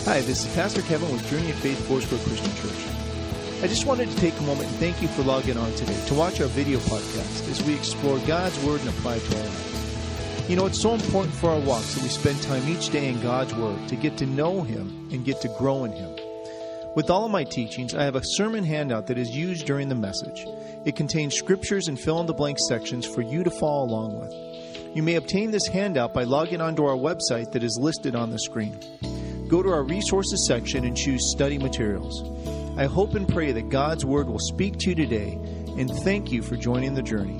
Hi, this is Pastor Kevin with Journey of Faith Foursquare Christian Church. I just wanted to take a moment and thank you for logging on today to watch our video podcast as we explore God's Word and apply it to our life. You know, it's so important for our walks that we spend time each day in God's Word to get to know Him and get to grow in Him. With all of my teachings, I have a sermon handout that is used during the message. It contains scriptures and fill-in-the-blank sections for you to follow along with. You may obtain this handout by logging onto our website that is listed on the screen. Go to our resources section and choose study materials. I hope and pray that God's Word will speak to you today, and thank you for joining the journey.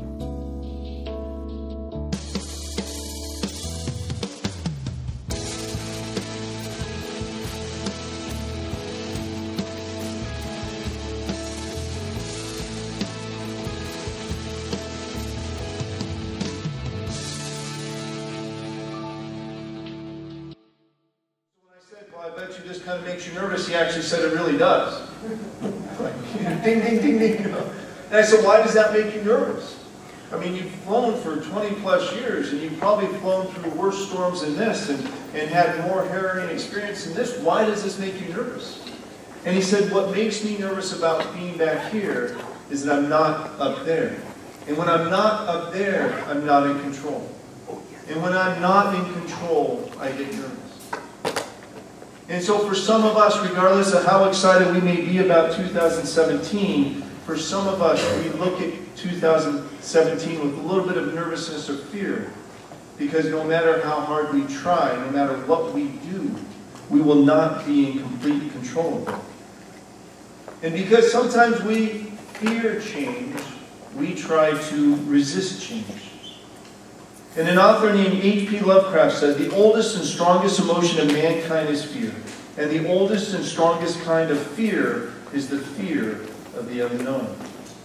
Well, I bet you this kind of makes you nervous. He actually said it really does. Like, ding, ding, ding, ding. You know? And I said, why does that make you nervous? I mean, you've flown for 20 plus years, and you've probably flown through worse storms than this and had more harrowing experience than this. Why does this make you nervous? And he said, what makes me nervous about being back here is that I'm not up there. And when I'm not up there, I'm not in control. And when I'm not in control, I get nervous. And so for some of us, regardless of how excited we may be about 2017, for some of us, we look at 2017 with a little bit of nervousness or fear. Because no matter how hard we try, no matter what we do, we will not be in complete control of it. And because sometimes we fear change, we try to resist change. And an author named H.P. Lovecraft said, the oldest and strongest emotion of mankind is fear. And the oldest and strongest kind of fear is the fear of the unknown.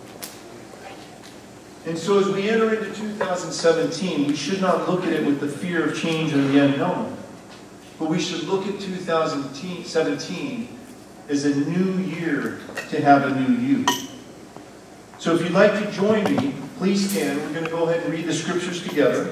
And so as we enter into 2017, we should not look at it with the fear of change or the unknown. But we should look at 2017 as a new year to have a new you. So if you'd like to join me, please stand. We're going to go ahead and read the scriptures together.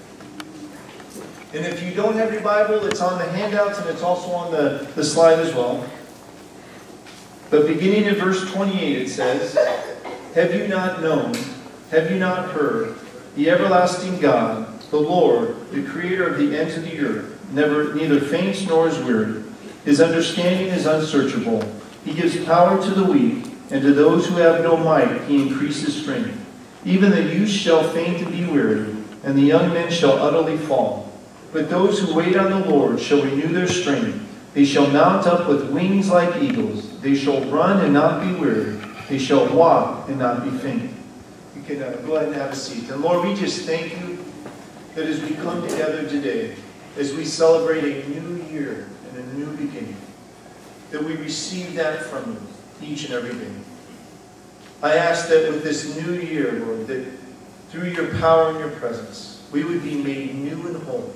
And if you don't have your Bible, it's on the handouts and it's also on the slide as well. But beginning in verse 28, it says, have you not known, have you not heard, the everlasting God, the Lord, the creator of the ends of the earth, neither faints nor is weary. His understanding is unsearchable. He gives power to the weak, and to those who have no might he increases strength. Even the youth shall faint and be weary, and the young men shall utterly fall. But those who wait on the Lord shall renew their strength. They shall mount up with wings like eagles. They shall run and not be weary. They shall walk and not be faint. You can go ahead and have a seat. And Lord, we just thank you that as we come together today, as we celebrate a new year and a new beginning, that we receive that from you each and every day. I ask that with this new year, Lord, that through your power and your presence, we would be made new and whole.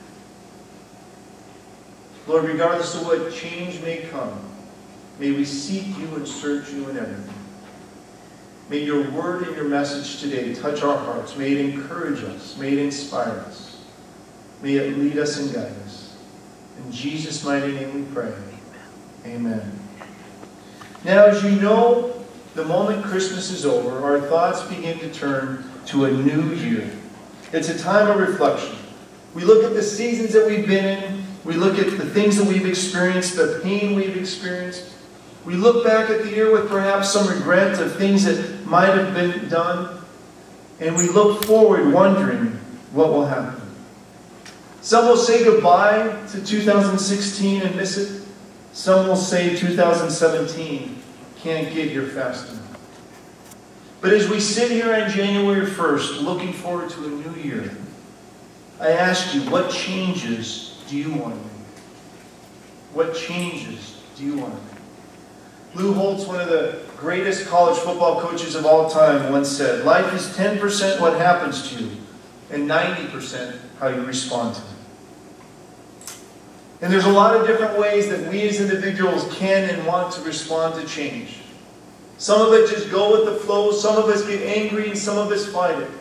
Lord, regardless of what change may come, may we seek you and search you in everything. May your word and your message today touch our hearts. May it encourage us. May it inspire us. May it lead us and guide us. In Jesus' mighty name we pray. Amen. Now, as you know, the moment Christmas is over, our thoughts begin to turn to a new year. It's a time of reflection. We look at the seasons that we've been in. We look at the things that we've experienced, the pain we've experienced. We look back at the year with perhaps some regret of things that might have been done. And we look forward wondering what will happen. Some will say goodbye to 2016 and miss it. Some will say 2017 can't get here fast enough. But as we sit here on January 1st, looking forward to a new year, I ask you, what changes do you want to make? What changes do you want to make? Lou Holtz, one of the greatest college football coaches of all time, once said, life is 10% what happens to you and 90% how you respond to it. And there's a lot of different ways that we as individuals can and want to respond to change. Some of it just go with the flow, some of us get angry, and some of us fight it.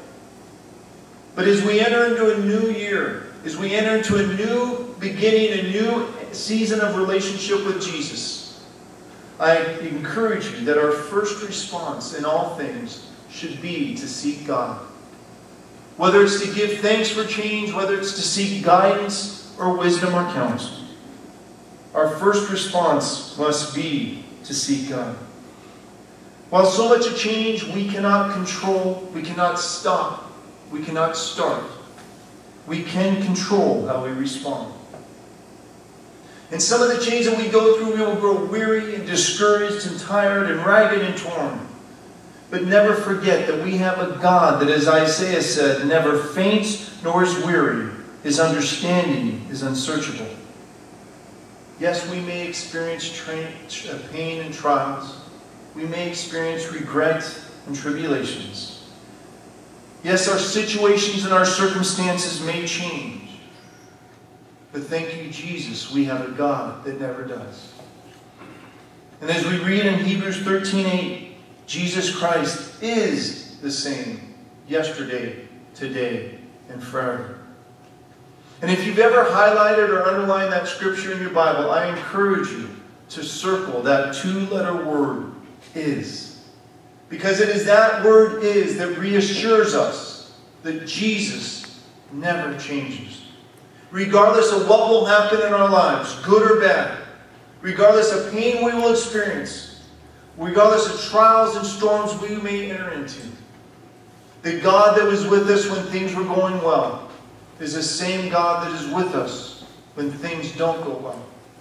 But as we enter into a new year, as we enter into a new beginning, a new season of relationship with Jesus, I encourage you that our first response in all things should be to seek God. Whether it's to give thanks for change, whether it's to seek guidance or wisdom or counsel, our first response must be to seek God. While so much of change we cannot control, we cannot stop, we cannot start, we can control how we respond. And some of the change that we go through, we will grow weary and discouraged and tired and ragged and torn. But never forget that we have a God that, as Isaiah said, never faints nor is weary. His understanding is unsearchable. Yes, we may experience pain and trials. We may experience regret and tribulations. Yes, our situations and our circumstances may change. But thank you, Jesus, we have a God that never does. And as we read in Hebrews 13:8, Jesus Christ is the same yesterday, today, and forever. And if you've ever highlighted or underlined that scripture in your Bible, I encourage you to circle that two-letter word, is. Because it is that word is that reassures us that Jesus never changes. Regardless of what will happen in our lives, good or bad, regardless of pain we will experience, regardless of trials and storms we may enter into, the God that was with us when things were going well is the same God that is with us when things don't go well.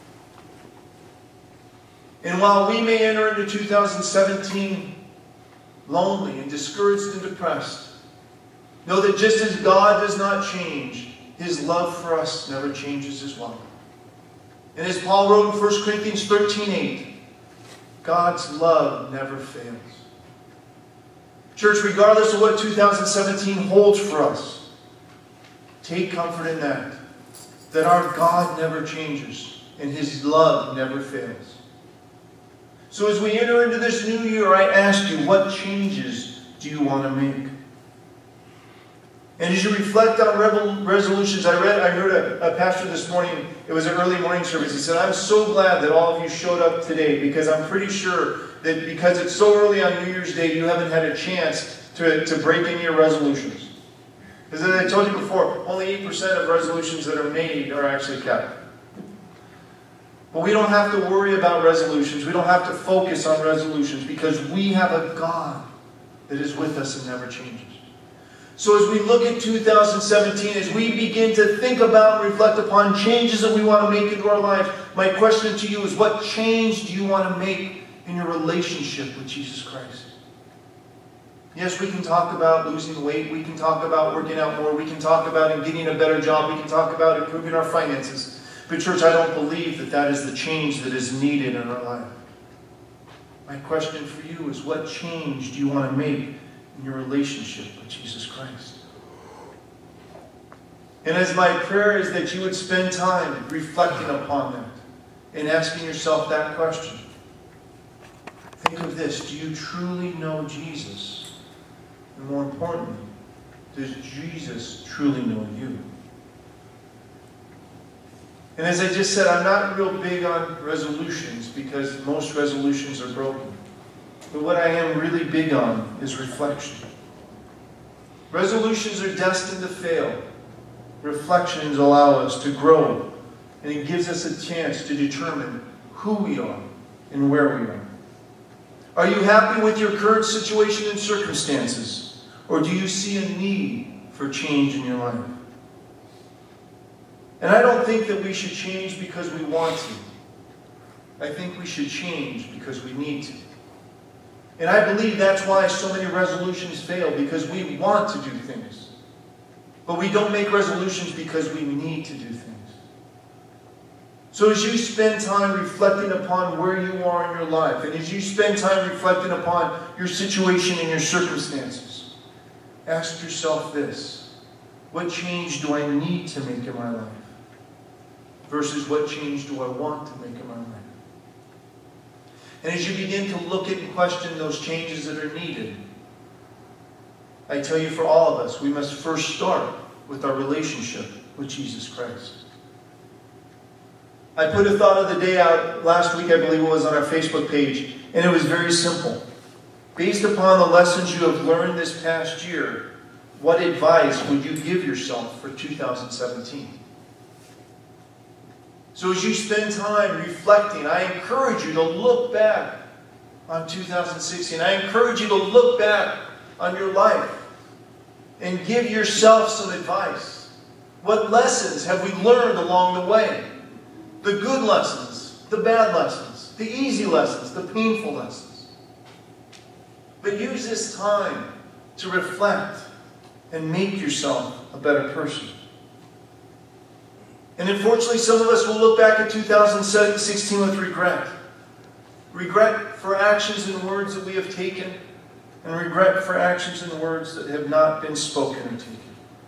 And while we may enter into 2017 lonely and discouraged and depressed, know that just as God does not change, His love for us never changes as well. And as Paul wrote in 1 Corinthians 13:8, God's love never fails. Church, regardless of what 2017 holds for us, take comfort in that our God never changes and His love never fails. So as we enter into this new year, I ask you, what changes do you want to make? And as you reflect on resolutions, I heard a pastor this morning, it was an early morning service, he said, I'm so glad that all of you showed up today, because I'm pretty sure that because it's so early on New Year's Day, you haven't had a chance to break any of your resolutions. Because as I told you before, only 8% of resolutions that are made are actually kept. But we don't have to worry about resolutions. We don't have to focus on resolutions, because we have a God that is with us and never changes. So as we look at 2017, as we begin to think about and reflect upon changes that we want to make into our lives, my question to you is, what change do you want to make in your relationship with Jesus Christ? Yes, we can talk about losing weight. We can talk about working out more. We can talk about getting a better job. We can talk about improving our finances. But church, I don't believe that that is the change that is needed in our life. My question for you is, what change do you want to make in your relationship with Jesus Christ? And as my prayer is that you would spend time reflecting upon that and asking yourself that question. Think of this. Do you truly know Jesus? And more importantly, does Jesus truly know you? And as I just said, I'm not real big on resolutions because most resolutions are broken. But what I am really big on is reflection. Resolutions are destined to fail. Reflections allow us to grow, and it gives us a chance to determine who we are and where we are. Are you happy with your current situation and circumstances, or do you see a need for change in your life? And I don't think that we should change because we want to. I think we should change because we need to. And I believe that's why so many resolutions fail, because we want to do things. But we don't make resolutions because we need to do things. So as you spend time reflecting upon where you are in your life, and as you spend time reflecting upon your situation and your circumstances, ask yourself this: what change do I need to make in my life? Versus what change do I want to make in my life? And as you begin to look at and question those changes that are needed, I tell you, for all of us, we must first start with our relationship with Jesus Christ. I put a thought of the day out last week, I believe it was, on our Facebook page, and it was very simple. Based upon the lessons you have learned this past year, what advice would you give yourself for 2017? So as you spend time reflecting, I encourage you to look back on 2016. I encourage you to look back on your life and give yourself some advice. What lessons have we learned along the way? The good lessons, the bad lessons, the easy lessons, the painful lessons. But use this time to reflect and make yourself a better person. And unfortunately, some of us will look back at 2016 with regret. Regret for actions and words that we have taken, and regret for actions and words that have not been spoken or taken.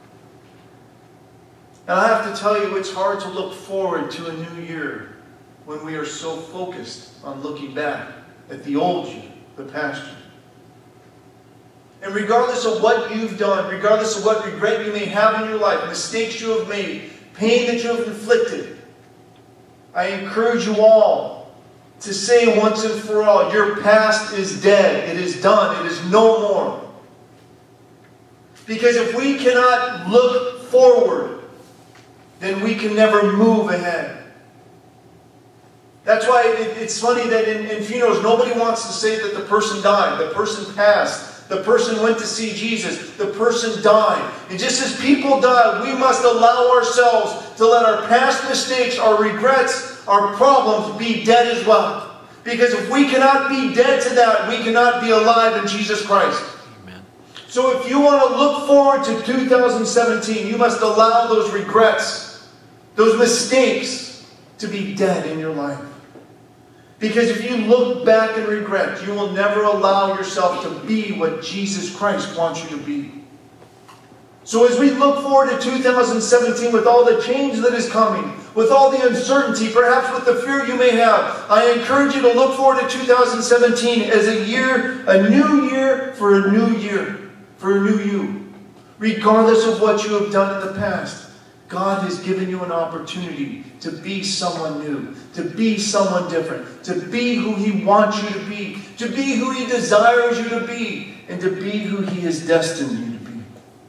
And I have to tell you, it's hard to look forward to a new year when we are so focused on looking back at the old year, the past year. And regardless of what you've done, regardless of what regret you may have in your life, mistakes you have made, pain that you have inflicted, I encourage you all to say once and for all, your past is dead. It is done. It is no more. Because if we cannot look forward, then we can never move ahead. That's why it's funny that in funerals, nobody wants to say that the person died, the person passed, the person went to see Jesus, the person died. And just as people die, we must allow ourselves to let our past mistakes, our regrets, our problems be dead as well. Because if we cannot be dead to that, we cannot be alive in Jesus Christ. Amen. So if you want to look forward to 2017, you must allow those regrets, those mistakes, to be dead in your life. Because if you look back and regret, you will never allow yourself to be what Jesus Christ wants you to be. So as we look forward to 2017 with all the change that is coming, with all the uncertainty, perhaps with the fear you may have, I encourage you to look forward to 2017 as a new year for a new year, for a new you. Regardless of what you have done in the past, God has given you an opportunity to be someone new, to be someone different, to be who He wants you to be who He desires you to be, and to be who He has destined you to be.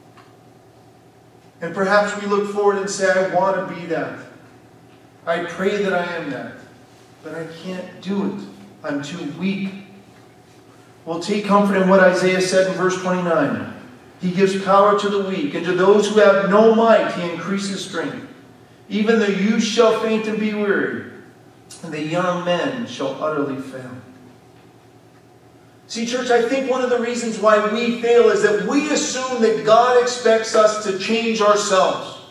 And perhaps we look forward and say, I want to be that. I pray that I am that. But I can't do it. I'm too weak. Well, take comfort in what Isaiah said in verse 29. He gives power to the weak, and to those who have no might He increases strength. Even the youth shall faint and be weary, and the young men shall utterly fail. See, church, I think one of the reasons why we fail is that we assume that God expects us to change ourselves.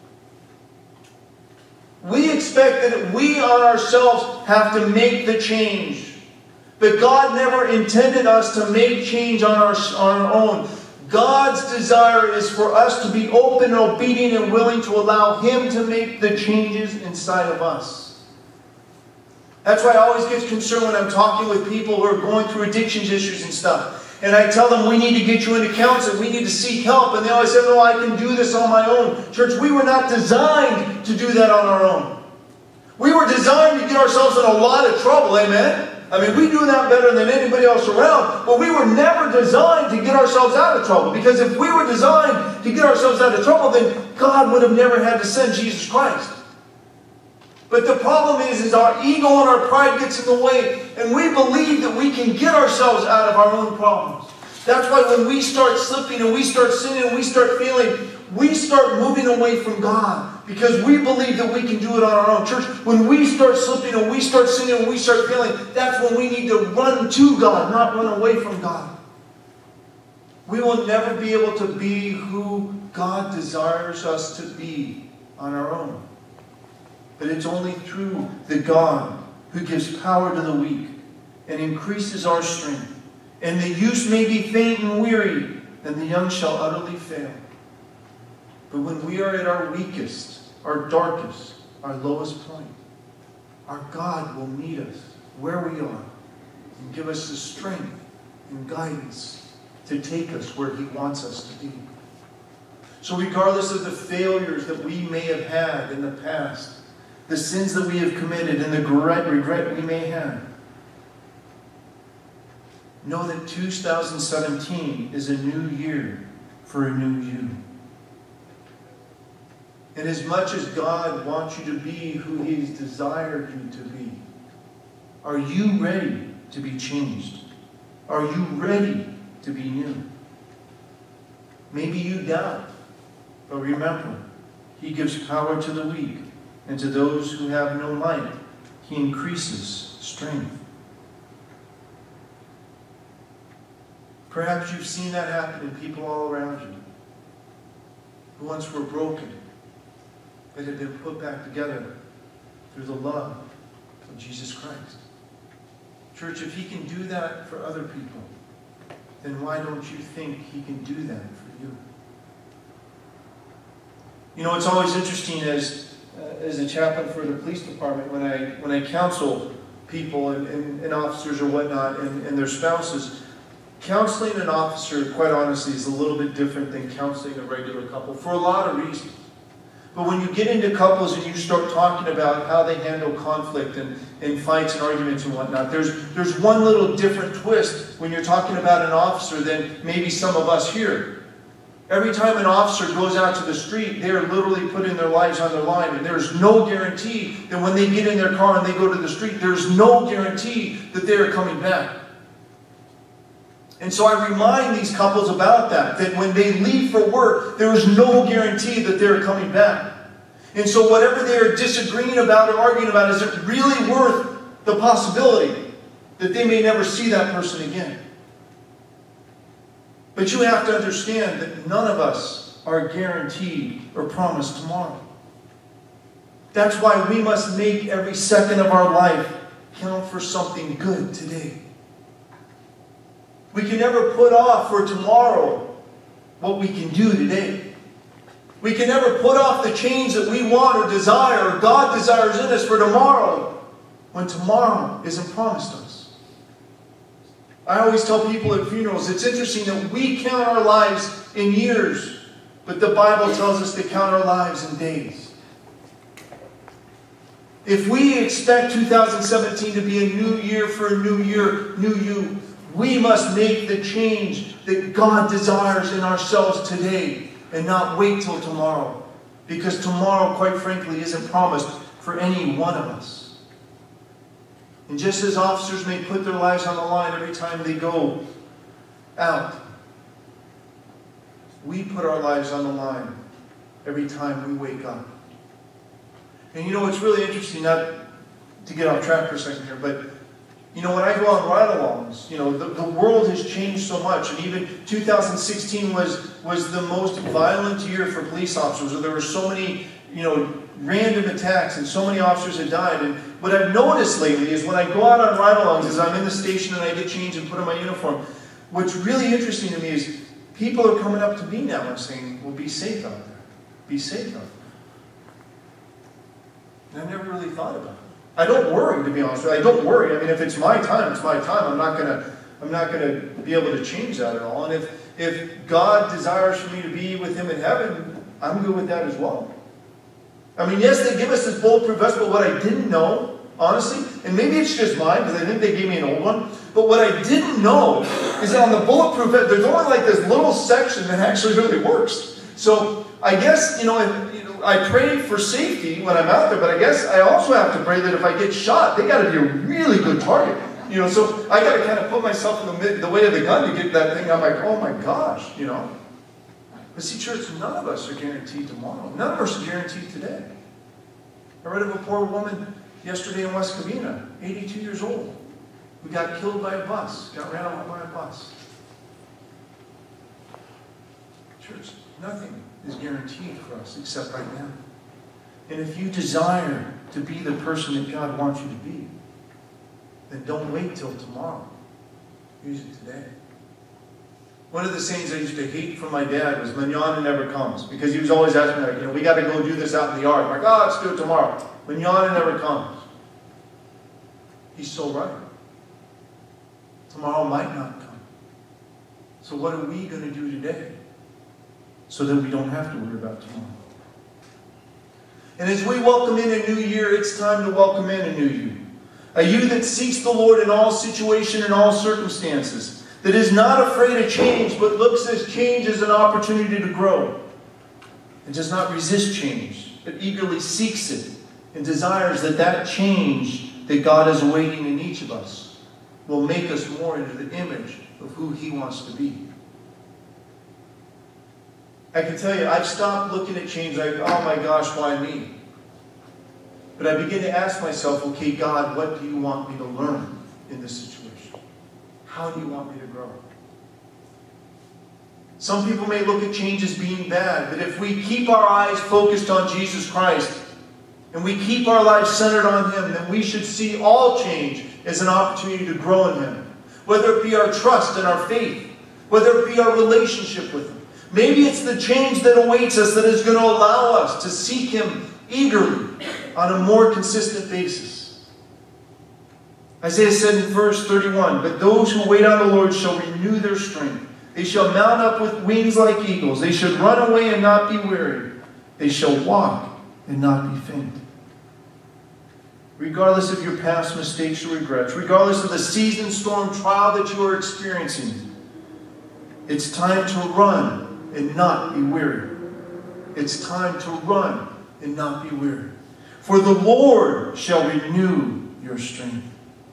We expect that we on ourselves have to make the change. But God never intended us to make change on our own. God's desire is for us to be open and obedient and willing to allow Him to make the changes inside of us. That's why I always get concerned when I'm talking with people who are going through addictions issues and stuff. And I tell them, we need to get you into counseling. We need to seek help. And they always say, no, I can do this on my own. Church, we were not designed to do that on our own. We were designed to get ourselves in a lot of trouble, amen? I mean, we do that better than anybody else around, but we were never designed to get ourselves out of trouble. Because if we were designed to get ourselves out of trouble, then God would have never had to send Jesus Christ. But the problem is our ego and our pride gets in the way, and we believe that we can get ourselves out of our own problems. That's why when we start slipping and we start sinning and we start failing, we start moving away from God. Because we believe that we can do it on our own. Church, when we start slipping and we start sinning and we start failing, that's when we need to run to God, not run away from God. We will never be able to be who God desires us to be on our own. But it's only through the God who gives power to the weak and increases our strength. And the youth may be faint and weary, and the young shall utterly fail. But when we are at our weakest, our darkest, our lowest point, our God will meet us where we are and give us the strength and guidance to take us where He wants us to be. So regardless of the failures that we may have had in the past, the sins that we have committed, and the regret we may have. Know that 2017 is a new year for a new you. And as much as God wants you to be who He's desired you to be, are you ready to be changed? Are you ready to be new? Maybe you doubt, but remember, He gives power to the weak, and to those who have no might, He increases strength. Perhaps you've seen that happen in people all around you, who once were broken, but have been put back together through the love of Jesus Christ. Church, if He can do that for other people, then why don't you think He can do that for you? You know, it's always interesting as a chaplain for the police department, when I counsel people and officers or whatnot and their spouses, counseling an officer, quite honestly, is a little bit different than counseling a regular couple for a lot of reasons. But when you get into couples and you start talking about how they handle conflict and fights and arguments and whatnot, there's one little different twist when you're talking about an officer than maybe some of us here. Every time an officer goes out to the street, they are literally putting their lives on the line, and there's no guarantee that when they get in their car and they go to the street, there's no guarantee that they are coming back. And so I remind these couples about that when they leave for work, there is no guarantee that they're coming back. And so whatever they're disagreeing about or arguing about, is it really worth the possibility that they may never see that person again? But you have to understand that none of us are guaranteed or promised tomorrow. That's why we must make every second of our life count for something good today. We can never put off for tomorrow what we can do today. We can never put off the change that we want or desire or God desires in us for tomorrow when tomorrow isn't promised us. I always tell people at funerals, it's interesting that we count our lives in years, but the Bible tells us to count our lives in days. If we expect 2017 to be a new year for a new year, new you, we must make the change that God desires in ourselves today and not wait till tomorrow. Because tomorrow, quite frankly, isn't promised for any one of us. And just as officers may put their lives on the line every time they go out, we put our lives on the line every time we wake up. And you know, it's really interesting, not to get off track for a second here, but you know, when I go on ride-alongs, you know, the world has changed so much. And even 2016 was the most violent year for police officers. There were so many, you know, random attacks and so many officers had died. And what I've noticed lately is when I go out on ride-alongs, as I'm in the station and I get changed and put on my uniform, what's really interesting to me is people are coming up to me now and saying, well, be safe out there. Be safe out there. And I've never really thought about it. I don't worry, to be honest with you. I don't worry. I mean, if it's my time, it's my time. I'm not gonna be able to change that at all. And if God desires for me to be with Him in heaven, I'm good with that as well. I mean, yes, they give us this bulletproof vest, but what I didn't know, honestly, and maybe it's just mine because I think they gave me an old one, but what I didn't know is that on the bulletproof vest, there's only like this little section that actually really works. So I guess, you know, I pray for safety when I'm out there, but I guess I also have to pray that if I get shot, they got to be a really good target. You know, so I got to kind of put myself in the way of the gun to get that thing. I'm like, oh my gosh, you know. But see, church, none of us are guaranteed tomorrow. None of us are guaranteed today. I read of a poor woman yesterday in West Covina, 82 years old, who got killed by a bus, got ran over by a bus. Church, nothing is guaranteed for us except right now. And if you desire to be the person that God wants you to be, then don't wait till tomorrow. Use it today. One of the sayings I used to hate from my dad was, "Manana never comes," because he was always asking me, like, you know, we got to go do this out in the yard. I'm like, oh, let's do it tomorrow. Manana never comes. He's so right. Tomorrow might not come. So what are we going to do today so that we don't have to worry about tomorrow? And as we welcome in a new year, it's time to welcome in a new you. A you that seeks the Lord in all situation and all circumstances. That is not afraid of change, but looks at change as an opportunity to grow. And does not resist change, but eagerly seeks it and desires that that change that God is awaiting in each of us will make us more into the image of who He wants to be. I can tell you, I've stopped looking at change like, oh my gosh, why me? But I begin to ask myself, okay, God, what do you want me to learn in this situation? How do you want me to grow? Some people may look at change as being bad, but if we keep our eyes focused on Jesus Christ and we keep our lives centered on Him, then we should see all change as an opportunity to grow in Him. Whether it be our trust and our faith, whether it be our relationship with Him. Maybe it's the change that awaits us that is going to allow us to seek Him eagerly on a more consistent basis. Isaiah said in verse 31, "But those who wait on the Lord shall renew their strength. They shall mount up with wings like eagles. They shall run away and not be weary. They shall walk and not be faint." Regardless of your past mistakes or regrets, regardless of the season, storm, trial that you are experiencing, it's time to run and not be weary. It's time to run and not be weary. For the Lord shall renew your strength.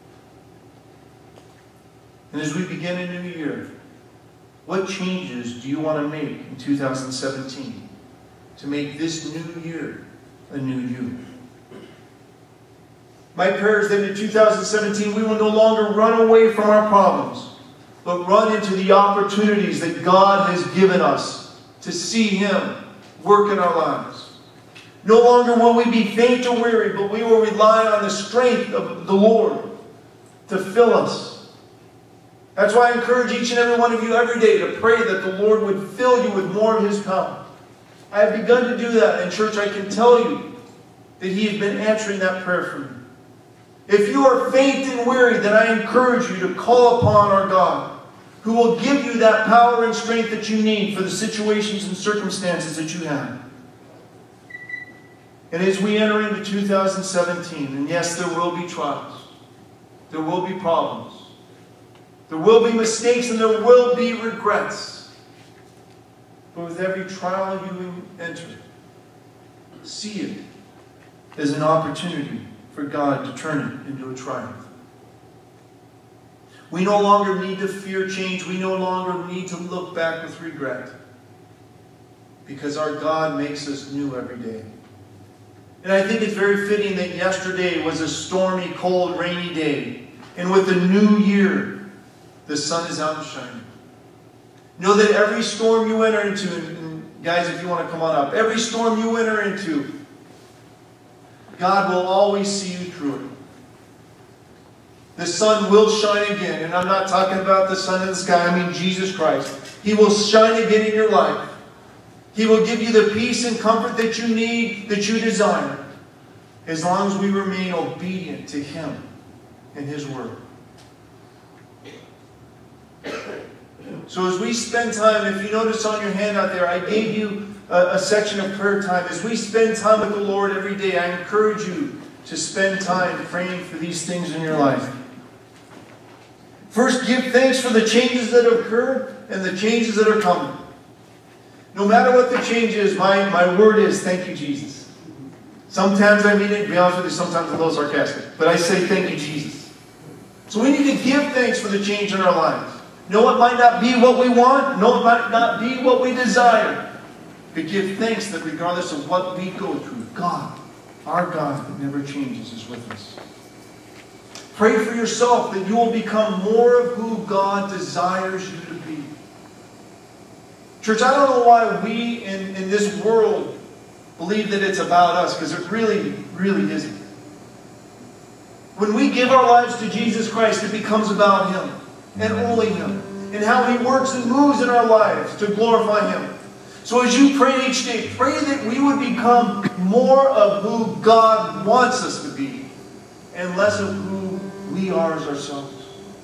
And as we begin a new year, what changes do you want to make in 2017 to make this new year a new you? My prayer is that in 2017 we will no longer run away from our problems, but run into the opportunities that God has given us to see Him work in our lives. No longer will we be faint or weary, but we will rely on the strength of the Lord to fill us. That's why I encourage each and every one of you every day to pray that the Lord would fill you with more of His power. I have begun to do that in church. I can tell you that He has been answering that prayer for me. If you are faint and weary, then I encourage you to call upon our God, who will give you that power and strength that you need for the situations and circumstances that you have. And as we enter into 2017, and yes, there will be trials, there will be problems, there will be mistakes, and there will be regrets. But with every trial you enter, see it as an opportunity for God to turn it into a triumph. We no longer need to fear change. We no longer need to look back with regret, because our God makes us new every day. And I think it's very fitting that yesterday was a stormy, cold, rainy day. And with the new year, the sun is out and shining. Know that every storm you enter into, and guys, if you want to come on up, every storm you enter into, God will always see you through it. The sun will shine again. And I'm not talking about the sun in the sky. I mean Jesus Christ. He will shine again in your life. He will give you the peace and comfort that you need, that you desire, as long as we remain obedient to Him and His Word. So as we spend time, if you notice on your handout there, I gave you a section of prayer time. As we spend time with the Lord every day, I encourage you to spend time praying for these things in your life. First, give thanks for the changes that have occurred and the changes that are coming. No matter what the change is, my word is, thank you, Jesus. Sometimes I mean it, to be honest with you, sometimes I'm a little sarcastic. But I say, thank you, Jesus. So we need to give thanks for the change in our lives. No, it might not be what we want. No, it might not be what we desire. But give thanks that regardless of what we go through, God, our God that never changes, is with us. Pray for yourself that you will become more of who God desires you to be. Church, I don't know why we in this world believe that it's about us, because it really, really isn't. When we give our lives to Jesus Christ, it becomes about Him and only Him, and how He works and moves in our lives to glorify Him. So as you pray each day, pray that we would become more of who God wants us to be and less of who we are as ourselves.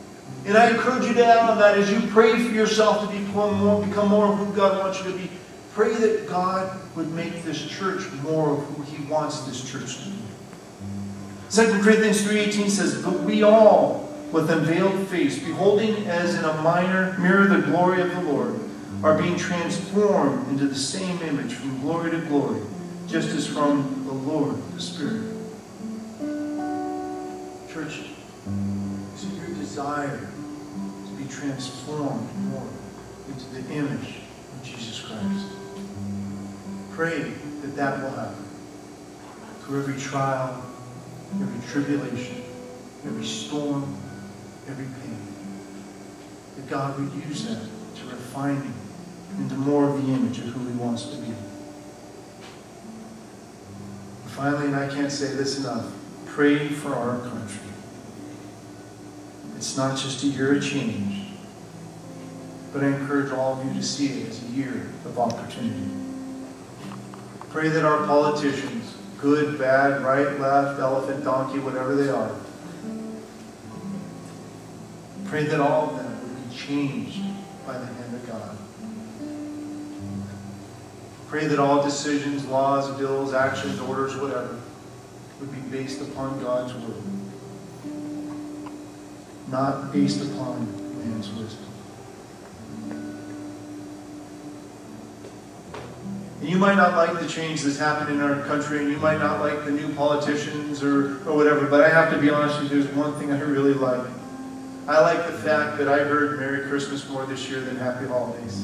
And I encourage you to add on that as you pray for yourself to become more of who God wants you to be. Pray that God would make this church more of who He wants this church to be. 2 Corinthians 3:18 says, "But we all, with unveiled face, beholding as in a mirror the glory of the Lord, are being transformed into the same image from glory to glory, just as from the Lord, the Spirit." Church, is it your desire to be transformed more into the image of Jesus Christ? Pray that that will happen. Through every trial, every tribulation, every storm, every pain, that God would use that to refine you into more of the image of who He wants to be. And finally, and I can't say this enough, pray for our country. It's not just a year of change, but I encourage all of you to see it as a year of opportunity. Pray that our politicians, good, bad, right, left, elephant, donkey, whatever they are, pray that all of them would be changed by the hand of God. Pray that all decisions, laws, bills, actions, orders, whatever, would be based upon God's word, not based upon man's wisdom. And you might not like the change that's happened in our country, and you might not like the new politicians or whatever, but I have to be honest with you, there's one thing I really like. I like the fact that I heard Merry Christmas more this year than Happy Holidays.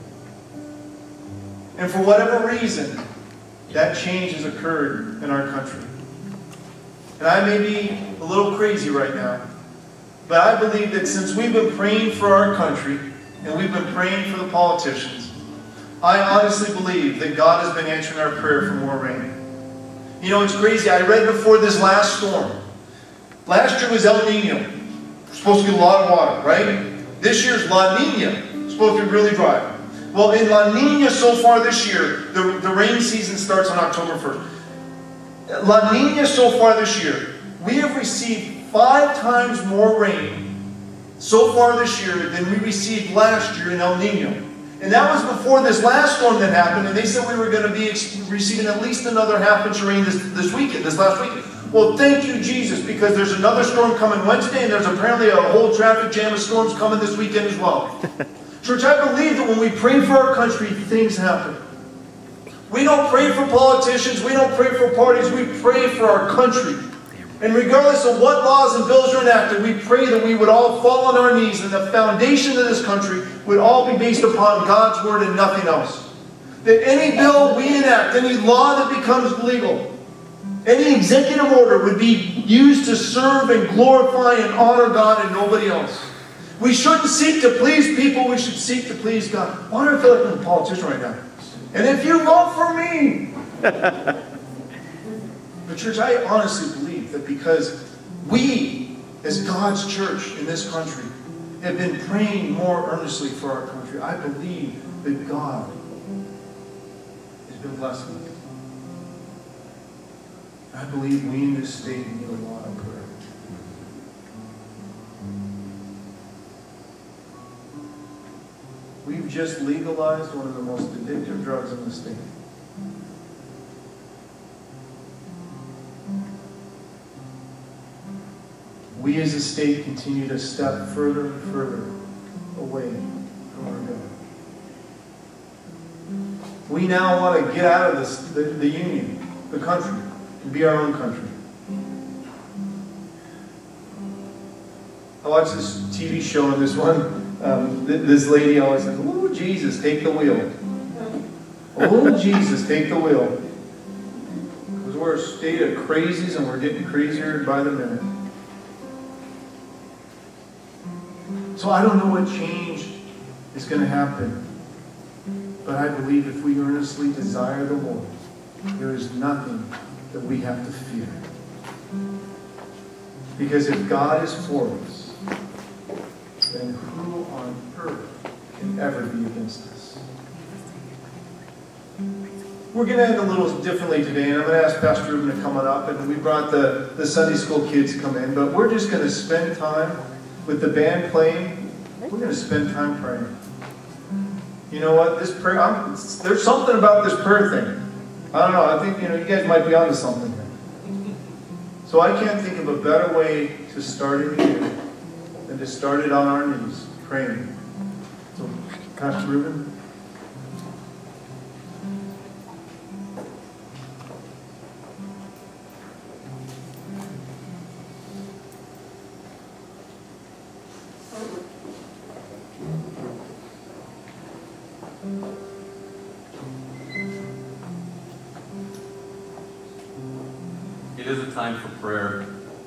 And for whatever reason, that change has occurred in our country. And I may be a little crazy right now, but I believe that since we've been praying for our country, and we've been praying for the politicians, I honestly believe that God has been answering our prayer for more rain. You know, it's crazy. I read before this last storm. Last year was El Nino. We're supposed to get a lot of water, right? This year's La Nina. It's supposed to be really dry. Well, in La Nina so far this year, the rain season starts on October 1st. La Nina so far this year, we have received 5 times more rain so far this year than we received last year in El Nino. And that was before this last storm that happened, and they said we were going to be receiving at least another half-inch of rain this last weekend. Well, thank you, Jesus, because there's another storm coming Wednesday, and there's apparently a whole traffic jam of storms coming this weekend as well. Church, I believe that when we pray for our country, things happen. We don't pray for politicians, we don't pray for parties, we pray for our country. And regardless of what laws and bills are enacted, we pray that we would all fall on our knees and the foundation of this country would all be based upon God's Word and nothing else. That any bill we enact, any law that becomes legal, any executive order would be used to serve and glorify and honor God and nobody else. We shouldn't seek to please people, we should seek to please God. Why do I feel like I'm a politician right now? And if you vote for me! But church, I honestly believe that because we, as God's church in this country, have been praying more earnestly for our country, I believe that God has been blessing us. I believe we in this state need a lot of prayer. We've just legalized one of the most addictive drugs in the state. We as a state continue to step further and further away from our God. We now want to get out of the union, the country, and be our own country. I watched this TV show on this one. This lady always says, "Oh, Jesus, take the wheel. Oh, Jesus, take the wheel." Because we're a state of crazies and we're getting crazier by the minute. So I don't know what change is going to happen. But I believe if we earnestly desire the Lord, there is nothing that we have to fear. Because if God is for us, then who on earth can ever be against us? We're going to end a little differently today, and I'm going to ask Pastor Ruben to come on up, and we brought the Sunday school kids to come in, but we're just going to spend time with the band playing. We're going to spend time praying. You know what? This prayer, there's something about this prayer thing. I don't know. I think, you guys might be onto something here. So I can't think of a better way to start a new year than to start it on our knees, praying. So, Pastor Ruben. It is a time for prayer.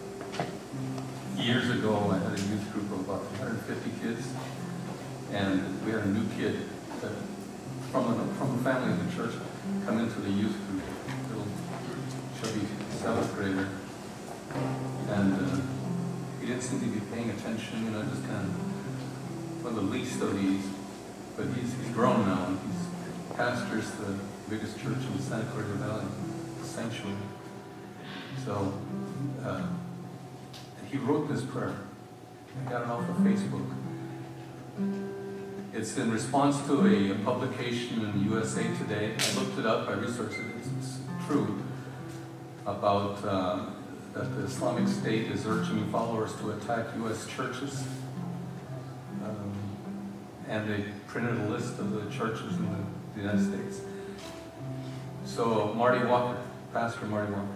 Years ago, I had a youth group of about 150 kids, and we had a new kid that, from a family in the church come into the youth group, little chubby 7th grader, and he didn't seem to be paying attention, just kind of one of the least of these, but he's grown now, and he pastors the biggest church in the Santa Clarita Valley, Sanctuary. So, he wrote this prayer. I got it off of Facebook. It's in response to a publication in USA Today. I looked it up, I researched it, it's true, about that the Islamic State is urging followers to attack U.S. churches. And they printed a list of the churches in the United States. So Marty Walker, Pastor Marty Walker,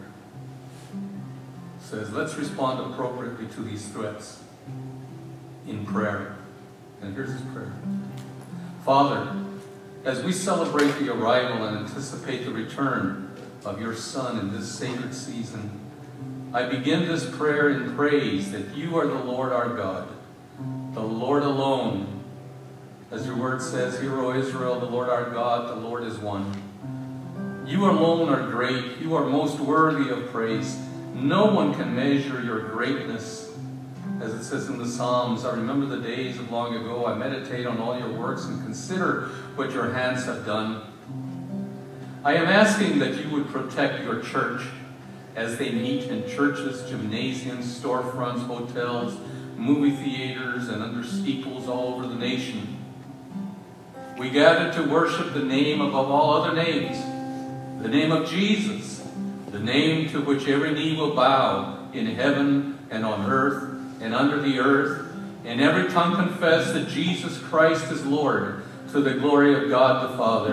says, let's respond appropriately to these threats in prayer. And here's his prayer. Father, as we celebrate the arrival and anticipate the return of your Son in this sacred season, I begin this prayer in praise that you are the Lord our God, the Lord alone. As your word says, Hear, O Israel, the Lord our God, the Lord is one. You alone are great. You are most worthy of praise. No one can measure your greatness. As it says in the Psalms, I remember the days of long ago. I meditate on all your works and consider what your hands have done. I am asking that you would protect your church as they meet in churches, gymnasiums, storefronts, hotels, movie theaters, and under steeples all over the nation. We gather to worship the name above all other names, the name of Jesus, the name to which every knee will bow in heaven and on earth and under the earth, and every tongue confess that Jesus Christ is Lord, to the glory of God the Father.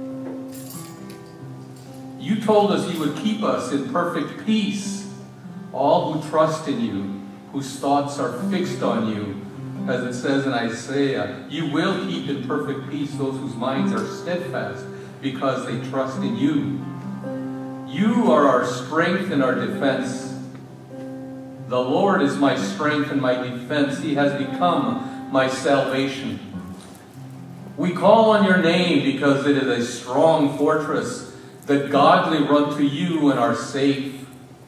You told us you would keep us in perfect peace, all who trust in you, whose thoughts are fixed on you. As it says in Isaiah, you will keep in perfect peace those whose minds are steadfast, because they trust in you. You are our strength and our defense. The Lord is my strength and my defense. He has become my salvation. We call on your name because it is a strong fortress. The godly run to you and are safe.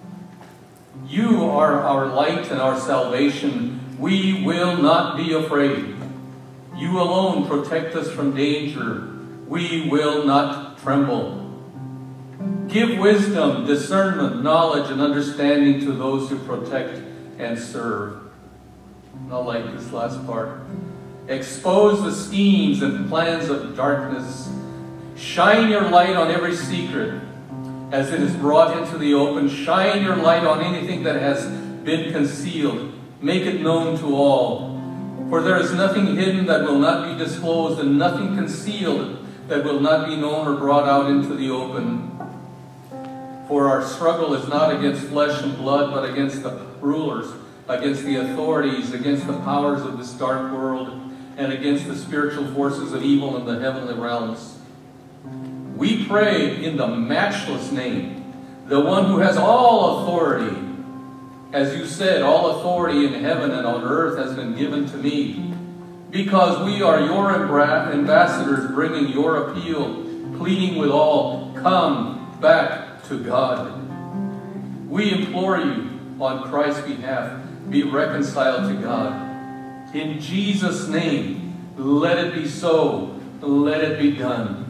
You are our light and our salvation. We will not be afraid. You alone protect us from danger. We will not tremble. Give wisdom, discernment, knowledge, and understanding to those who protect and serve. I like this last part. Expose the schemes and plans of darkness. Shine your light on every secret as it is brought into the open. Shine your light on anything that has been concealed. Make it known to all. For there is nothing hidden that will not be disclosed, and nothing concealed that will not be known or brought out into the open. For our struggle is not against flesh and blood, but against the rulers, against the authorities, against the powers of this dark world, and against the spiritual forces of evil in the heavenly realms. We pray in the matchless name, the one who has all authority. As you said, all authority in heaven and on earth has been given to me. Because we are your ambassadors, bringing your appeal, pleading with all, come back to God. We implore you on Christ's behalf, be reconciled to God. In Jesus' name, let it be so. Let it be done.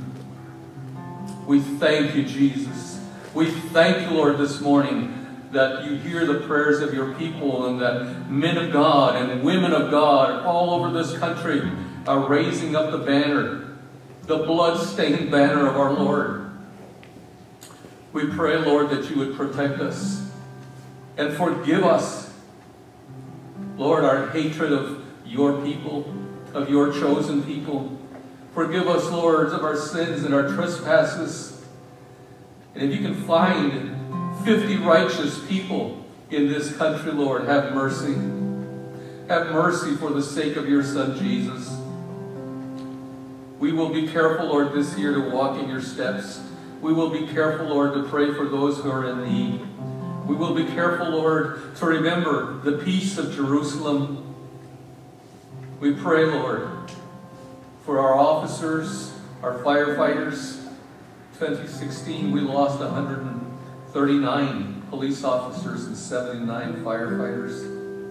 We thank you, Jesus. We thank you, Lord, this morning that you hear the prayers of your people, and that men of God and women of God all over this country are raising up the banner the blood-stained banner of our Lord. We pray, Lord, that you would protect us and forgive us, Lord, our hatred of your people, of your chosen people. Forgive us, Lord, of our sins and our trespasses. And if you can find 50 righteous people in this country, Lord, have mercy. Have mercy for the sake of your Son, Jesus. We will be careful, Lord, this year to walk in your steps. We will be careful, Lord, to pray for those who are in need. We will be careful, Lord, to remember the peace of Jerusalem. We pray, Lord, for our officers, our firefighters. 2016, we lost 139 police officers and 79 firefighters.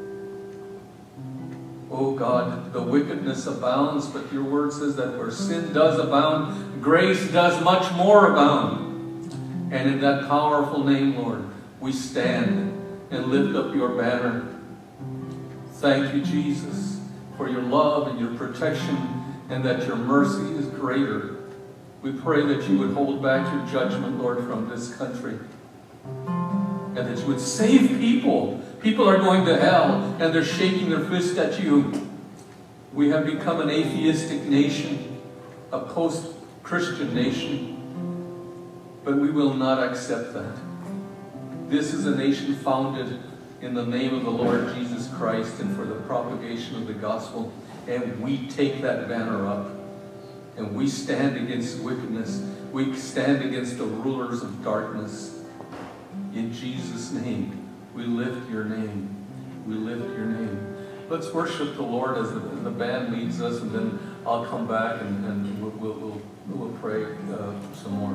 Oh God, the wickedness abounds, but your word says that where sin does abound, grace does much more abound. And in that powerful name, Lord, we stand and lift up your banner. Thank you, Jesus, for your love and your protection, and that your mercy is greater. We pray that you would hold back your judgment, Lord, from this country, and that you would save people. People are going to hell, and they're shaking their fist at you. We have become an atheistic nation, a post-Christian nation, but we will not accept that. This is a nation founded in the name of the Lord Jesus Christ and for the propagation of the gospel, and we take that banner up, and we stand against wickedness. We stand against the rulers of darkness. In Jesus' name, we lift your name. We lift your name. Let's worship the Lord as the band leads us, and then I'll come back and we'll pray some more.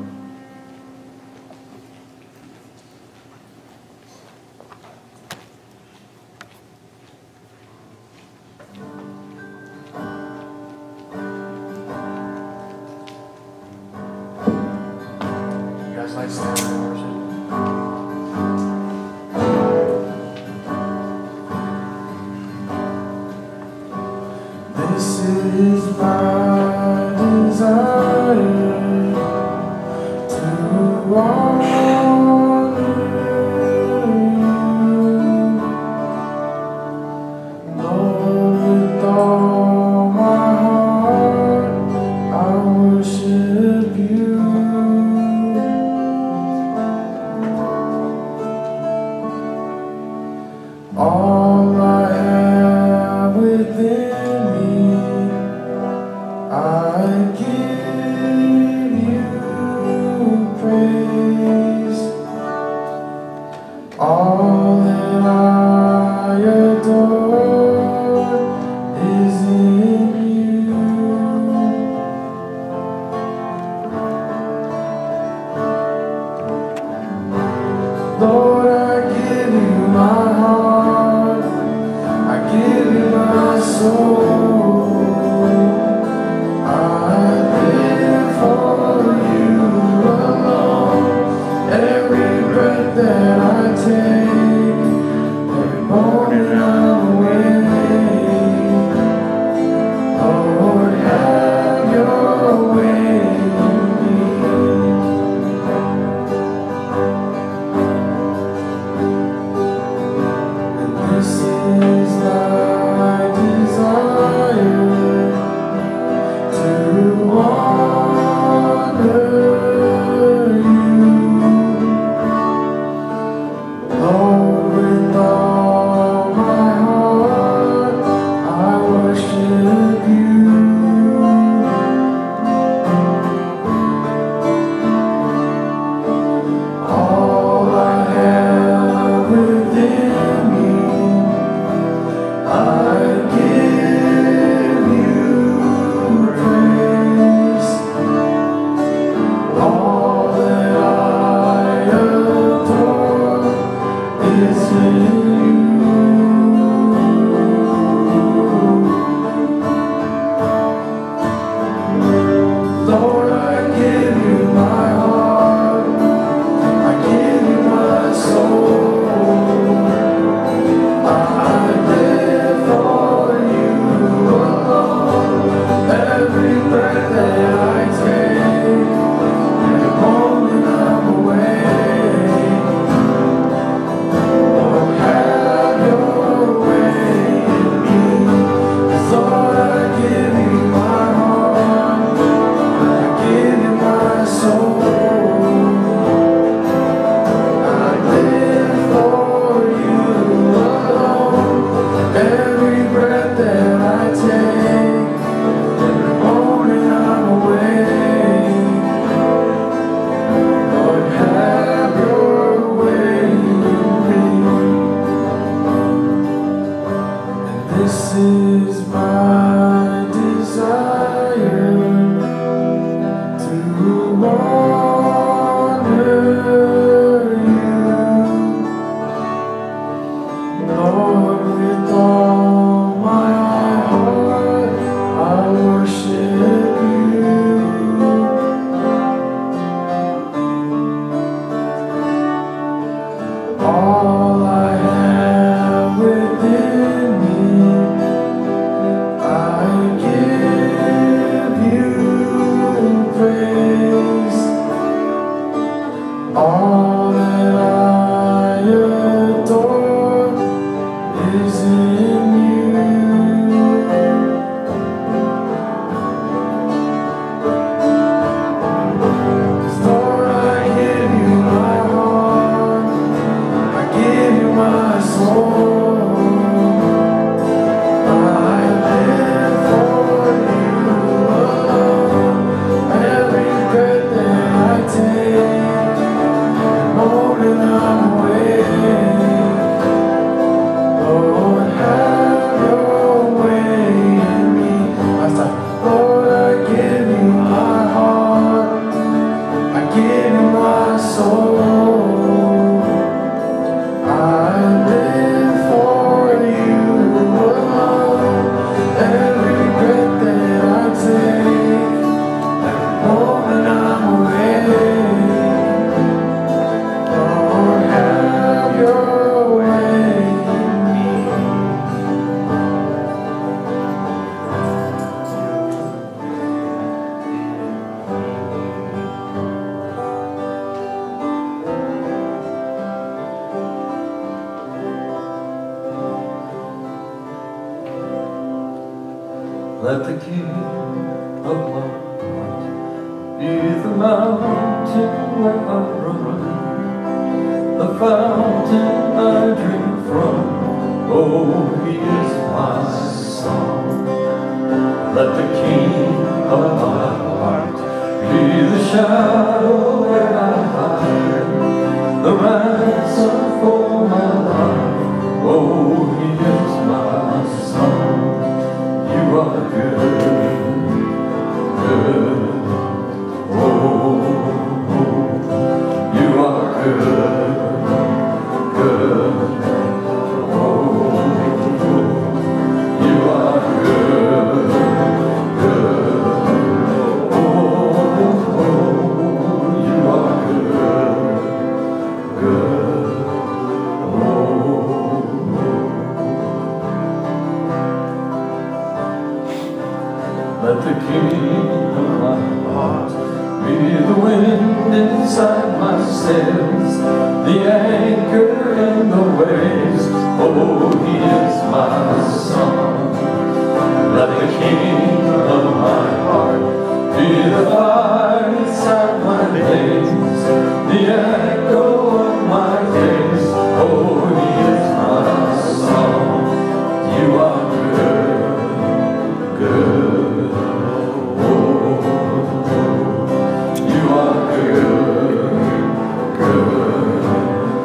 You guys like standing and worship? This is my desire to honor you. Lord, with all my heart, I worship you. All I have within me, I give you praise. All that I adore is in you. Lord, I give you my heart, I give you my soul. I live for you alone. Every breath that I take, every morning I'm awake. Lord, have your way in me. And this is my desire, to honor you. Lord, with all my heart, I worship you. All I have within me, I give you praise. All that I adore is in you. Lord, I give you my heart, I give you my soul. Lord, with all my heart, I worship you. All I have within me, I give you praise. All that I adore is in you. Lord, I give you my heart, I give you my soul. I live for you alone. Every breath that I take, the moment I'm awake, Lord, have your way in me. Last time. Lord, I give you my heart, I give you my soul. I live for you alone. Every breath that I take, every moment I'm awake, Lord, have your way in me. Let the King of my heart be the mountain where I run, the fountain I drink from. Oh, he is my song. Let the King of my heart be the shadow where I hide, the ransom for my life. Oh, he is my song. You are good, good. Oh, you are good, good. Oh, you are good, good. Oh, you are good, good. Let the King of my heart be the wind inside my sails, the anchor in the waves. Oh, he is my song. Let the King of my heart be the fire inside my veins, the echo of my days. Oh, he is my song. You are good, good. You are good, good.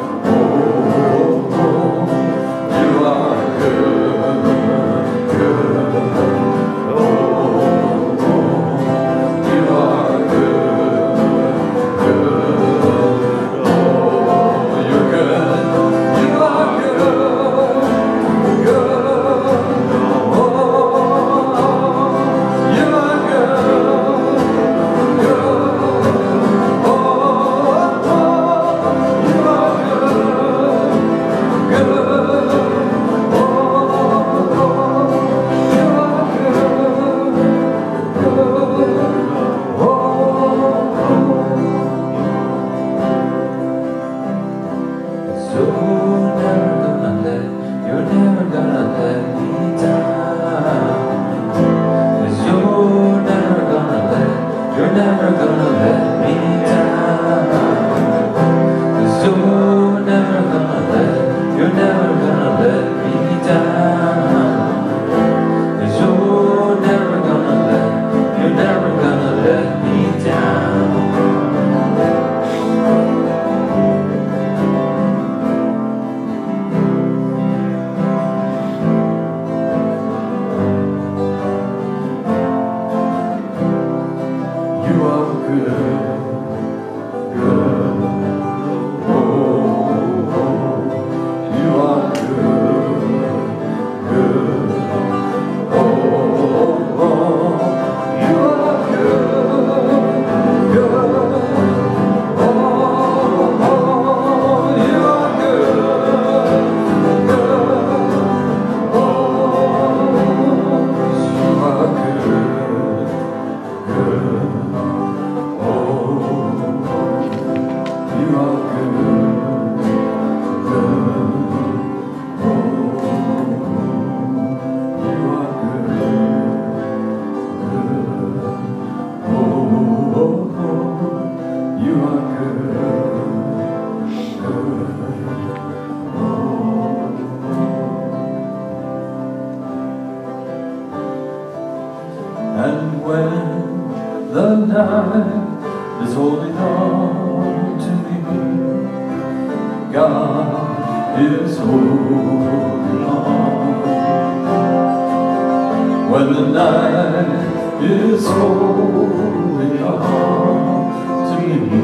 when the night is holding on to me.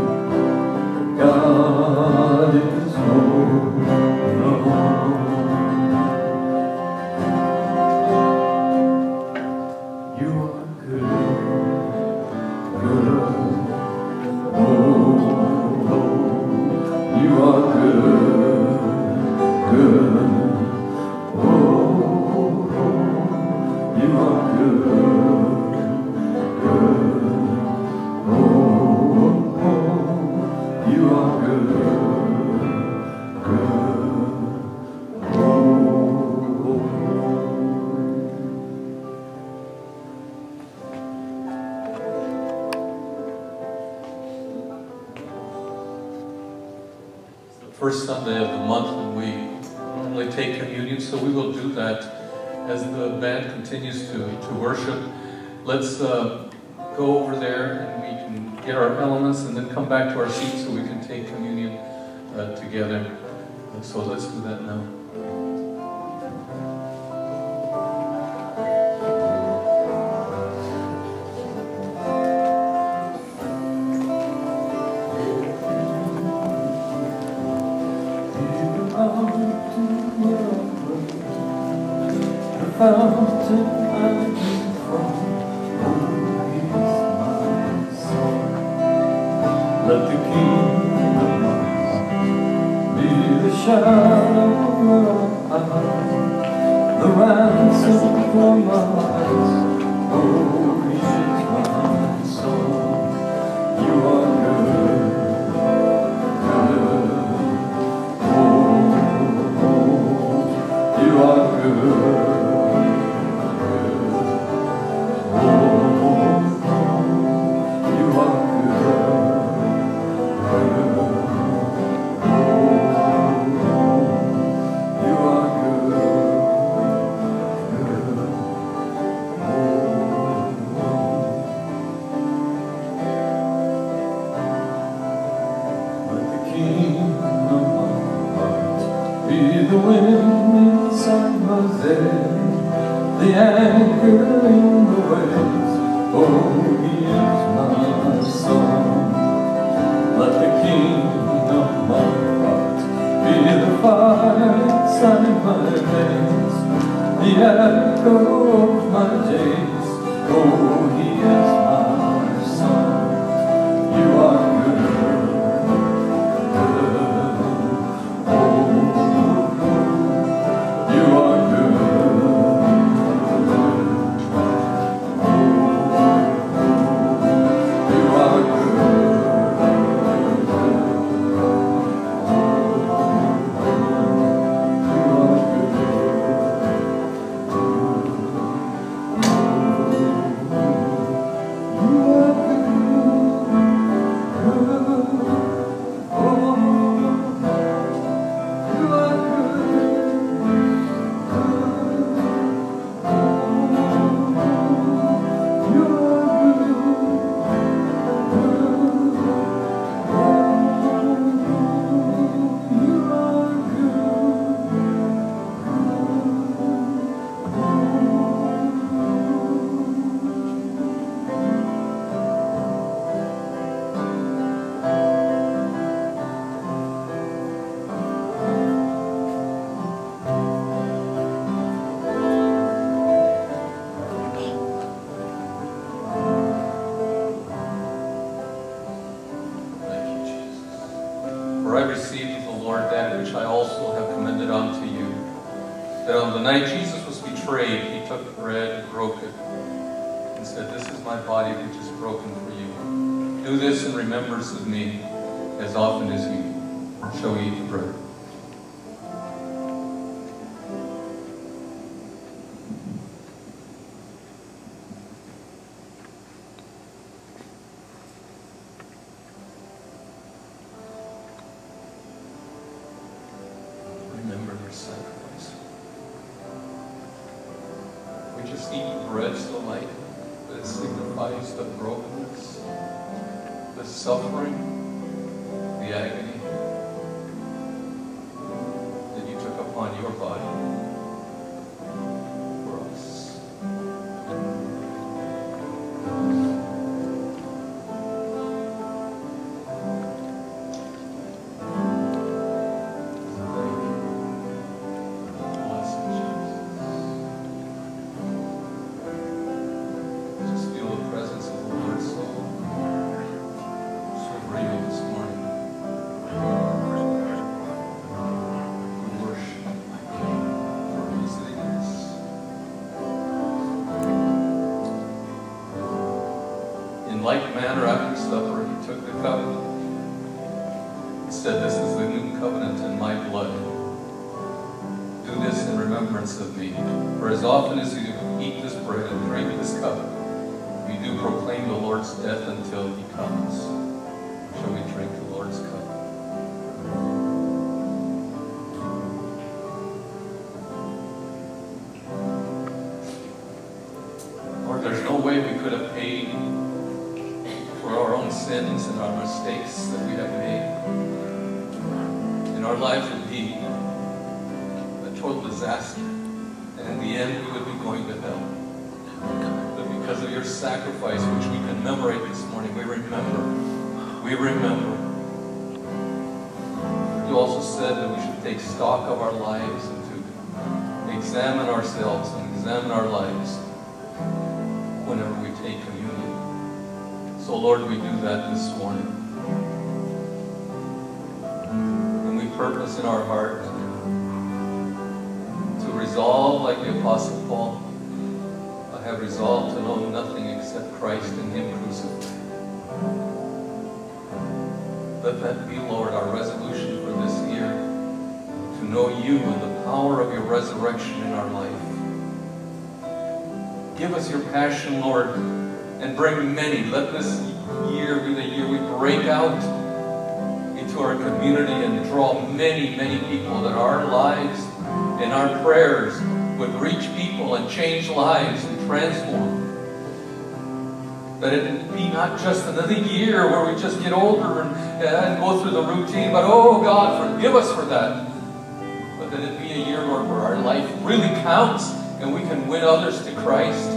God is holding on. You are good, good. Oh, you are good, good. Oh, you are good, good. Oh, you are good, good. First Sunday of the month when we normally take communion, so we will do that as the band continues to worship. Let's go over there and we can get our elements and then come back to our seats so we can take communion together. So let's do that now. Fountain I drink from, oh, is my song. Let the King of mine be the shadow of my heart, the ransom for my eyes. Oh, he is my song. You are good, good. Oh, you are good. The wind inside my sail, the anchor in the waves. Oh, he is my song. Let the King of my heart be the fire inside my veins, the echo of my days. Oh, he is my song. You are good. For I received of the Lord that which I also have commended unto you, that on the night Jesus was betrayed, he took bread, broke it, and said, "This is my body which is broken for you. Do this in remembrance of me, as often as you shall eat the bread." Remember your sacrifice. We just eat bread so light that it signifies the brokenness, the suffering, the agony that you took upon your body for us. like manner after supper, he took the cup. He said, "This is the new covenant in my blood. Do this in remembrance of me. For as often as you eat this bread and drink this cup, we do proclaim the Lord's death until he comes." Shall we drink the Lord's cup? Lord, there's no way we could have paid for our own sins and our mistakes that we have made. And our lives would be a total disaster. And in the end, we would be going to hell. But because of your sacrifice, which we commemorate this morning, we remember. We remember. You also said that we should take stock of our lives and to examine ourselves and examine our lives whenever we take communion. So Lord, we do that this morning. And we purpose in our heart to resolve, like the Apostle Paul, I have resolved to know nothing except Christ and Him crucified. Let that be, Lord, our resolution for this year, to know you and the power of your resurrection in our life. Give us your passion, Lord, and bring many. Let this year be the year we break out into our community and draw many, many people, that our lives and our prayers would reach people and change lives and transform. That it be not just another year where we just get older and go through the routine, but oh God, forgive us for that. But that it be a year, Lord, where our life really counts and we can win others to Christ.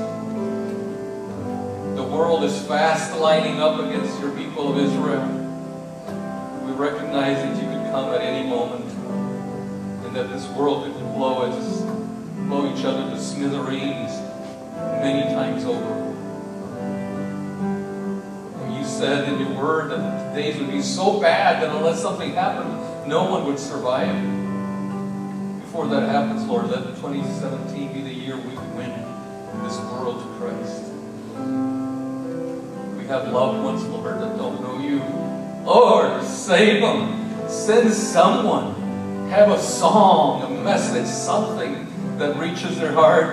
The world is fast lining up against your people of Israel. We recognize that you could come at any moment and that this world could blow each other to smithereens many times over. You said in your word that the days would be so bad that unless something happened, no one would survive. Before that happens, Lord, let 2017 be the year we win this world to Christ. We have loved ones, Lord, that don't know you. Lord, save them. Send someone. Have a song, a message, something that reaches their heart.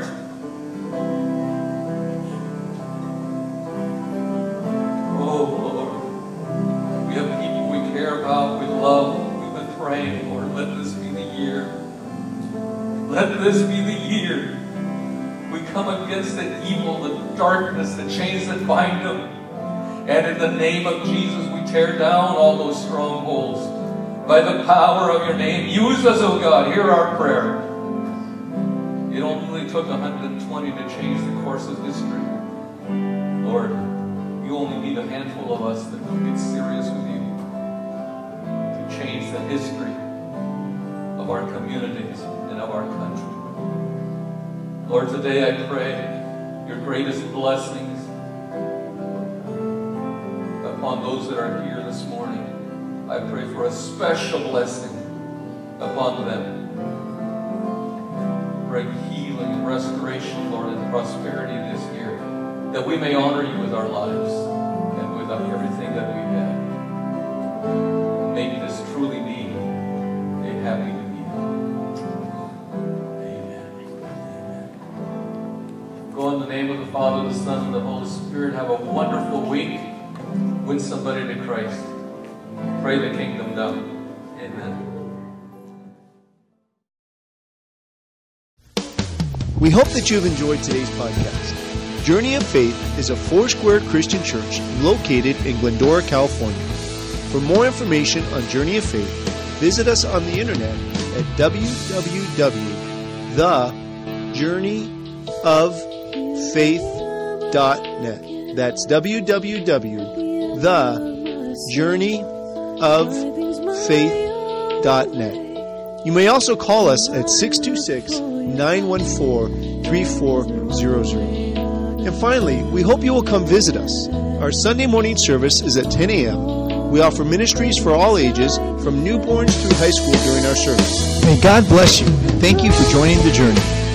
Oh, Lord. We have people we care about, we love, we've been praying, Lord, let this be the year. Let this be the year we come against the evil, the darkness, the chains that bind them. And in the name of Jesus, we tear down all those strongholds. By the power of your name, use us, oh God. Hear our prayer. It only took 120 to change the course of history. Lord, you only need a handful of us that will get serious with you to change the history of our communities and of our country. Lord, today I pray your greatest blessings upon those that are here this morning. I pray for a special blessing upon them. Bring healing and restoration, Lord, and prosperity this year, that we may honor you with our lives and with everything that we have. Make this truly be a happy new year. Amen. Amen. Go in the name of the Father, the Son, and the Holy Spirit. Have a wonderful week. Win somebody to Christ. Pray the kingdom down. Amen. We hope that you have enjoyed today's podcast. Journey of Faith is a Foursquare Christian church located in Glendora, California. For more information on Journey of Faith, visit us on the internet at www.thejourneyoffaith.net. That's www.thejourneyoffaith.net. You may also call us at 626-914-3400. And finally, we hope you will come visit us. Our Sunday morning service is at 10 a.m. We offer ministries for all ages, from newborns through high school during our service. May God bless you, and thank you for joining the journey.